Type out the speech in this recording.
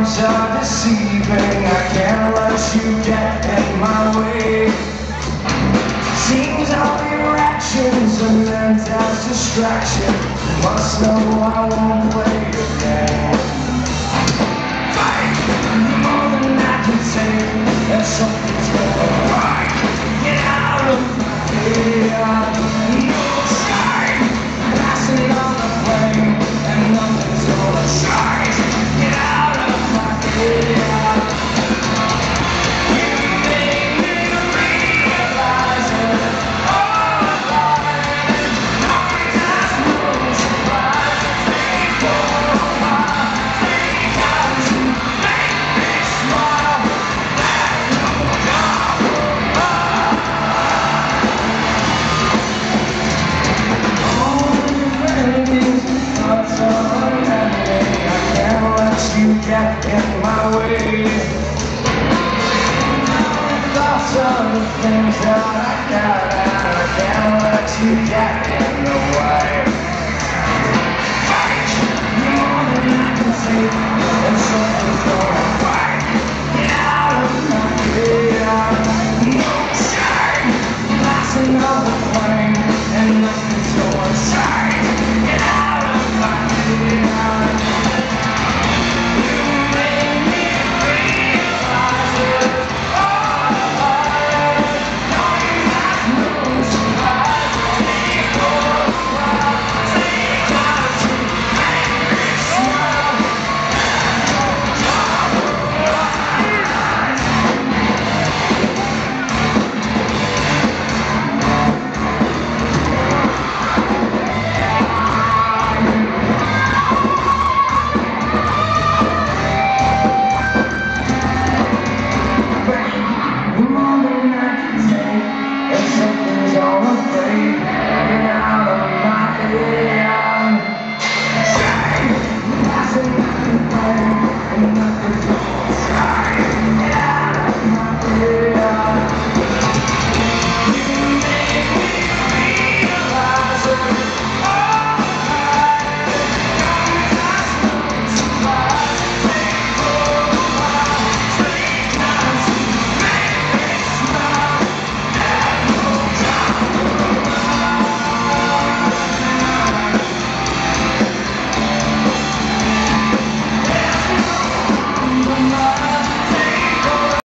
charms are deceiving. I can't let you get in my way. Seems all your actions are meant as distraction. You must know I won't play your game. Fight! More than I can take. There's something